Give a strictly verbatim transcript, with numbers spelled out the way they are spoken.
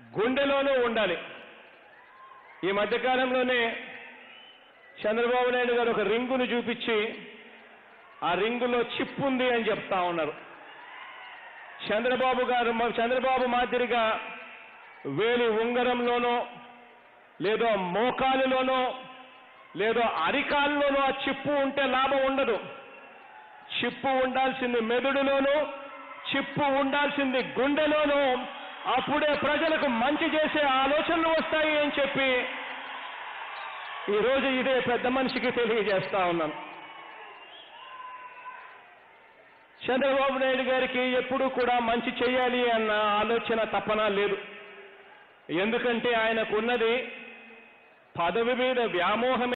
గుండెలోనూ ఉండాలి. ఈ మధ్యకాలంలోనే చంద్రబాబు నాయుడు గారు ఒక రింగును చూపించి ఆ రింగులో చిప్ ఉంది అని చెప్తా ఉన్నారు. చంద్రబాబు గారు చంద్రబాబు మాదిరిగా వేలి ఉంగరంలోనో లేదో మోకాలులోనో లేదో అరికాల్లోనో ఆ చిప్పు ఉంటే లాభం ఉండదు. చిప్పు ఉండాల్సింది మెదడులోనూ, చిప్పు ఉండాల్సింది గుండెలోనూ. అప్పుడే ప్రజలకు మంచి చేసే ఆలోచనలు వస్తాయి అని చెప్పి ఈరోజు ఇదే పెద్ద మనిషికి తెలియజేస్తా ఉన్నాను. చంద్రబాబు నాయుడు గారికి ఎప్పుడూ కూడా మంచి చేయాలి అన్న ఆలోచన తపన లేదు. ఎందుకంటే ఆయనకున్నది పదవి మీద వ్యామోహం.